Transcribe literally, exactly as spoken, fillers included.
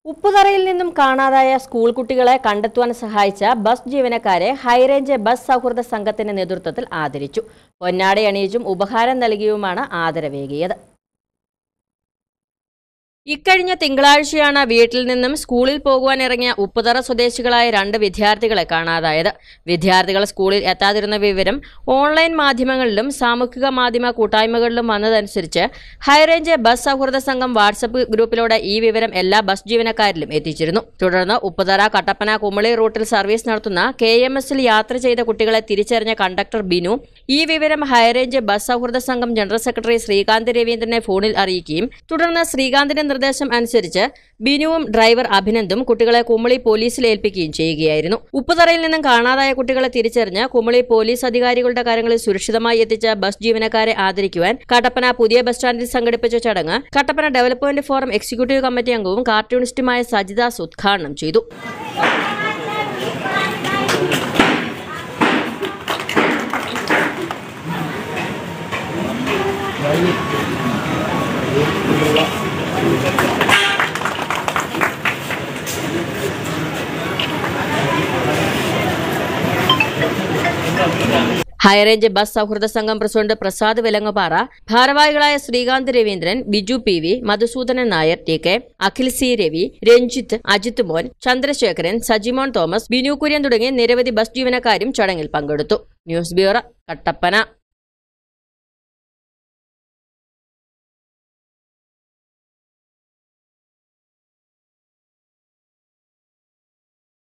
ഉപ്പുതറയിൽ നിന്നും കാണാതായ സ്കൂൾ കുട്ടികളെ കണ്ടെത്തുവാൻ സഹായിച്ച ബസ് ജീവനക്കാരെ ഹൈറേഞ്ച് ബസ് സൗഹൃദ സംഘത്തിന്റെ നേതൃത്വത്തിൽ ആദരിച്ചു. പൊന്നാട അണിയിച്ചും ഉപഹാരം നൽകിയുമാണ് ആദരവേകിയത്. ഇക്കഴിഞ്ഞ തിങ്കളാഴ്ചയാണ് വീട്ടിൽ നിന്നും സ്കൂളിൽ പോകുവാൻ ഇറങ്ങിയ ഉപ്പുതറ സ്വദേശികളായ രണ്ട് വിദ്യാർത്ഥികളെ കാണാതായത്. വിദ്യാർത്ഥികൾ സ്കൂളിൽ എത്താതിരുന്ന വിവരം ഓൺലൈൻ മാധ്യമങ്ങളിലും സാമൂഹിക മാധ്യമ കൂട്ടായ്മകളിലും വന്നതനുസരിച്ച് ഹൈറേഞ്ച് ബസ് സൗഹൃദ സംഘം വാട്സപ്പ് ഗ്രൂപ്പിലൂടെ ഈ വിവരം എല്ലാ ബസ് ജീവനക്കാരിലും എത്തിച്ചിരുന്നു. തുടർന്ന് ഉപ്പുതറ കട്ടപ്പന കുമളി റൂട്ടിൽ സർവീസ് നടത്തുന്ന കെ എം എസിൽ യാത്ര ചെയ്ത കുട്ടികളെ തിരിച്ചറിഞ്ഞ കണ്ടക്ടർ ബിനു ഈ വിവരം ഹൈറേഞ്ച് ബസ് സൗഹൃദ സംഘം ജനറൽ സെക്രട്ടറി ശ്രീകാന്ത് രവീന്ദ്രനെ ഫോണിൽ അറിയിക്കുകയും തുടർന്ന് ശ്രീകാന്തിന്റെ നിർദ്ദേശം അനുസരിച്ച് ബിനുവും ഡ്രൈവർ അഭിനന്ദും കുട്ടികളെ കുമളി പോലീസിൽ ഏൽപ്പിക്കുകയും ചെയ്യുകയായിരുന്നു. ഉപ്പുതറയിൽ നിന്നും കാണാതായ കുട്ടികളെ തിരിച്ചറിഞ്ഞ് കുമളി പോലീസ് അധികാരികളുടെ കാര്യങ്ങളിൽ സുരക്ഷിതമായി എത്തിച്ച ബസ് ജീവനക്കാരെ ആദരിക്കുവാൻ കട്ടപ്പന പുതിയ ബസ് സ്റ്റാൻഡിൽ സംഘടിപ്പിച്ച ചടങ്ങ് Kattappana development forum executive committee അംഗവും കാർട്ടൂണിസ്റ്റുമായ സജിദാസ് ഉദ്ഘാടനം ചെയ്തു. ഹൈറേഞ്ച് ബസ് സൗഹൃദ സംഘം പ്രസിഡന്റ് പ്രസാദ് വെലങ്ങപ്പാറ, ഭാരവാഹികളായ Srikanth Raveendran, Biju P V, Madhusoodanan Nair, T K, Akhil C Ravi, Ranjith, Ajith Mon, Chandrasekharan, Sajimon Thomas, Binu Kurian തുടങ്ങിയ നിരവധി ബസ് ജീവനക്കാരും ചടങ്ങിൽ പങ്കെടുത്തു. News bureau, Kattappana.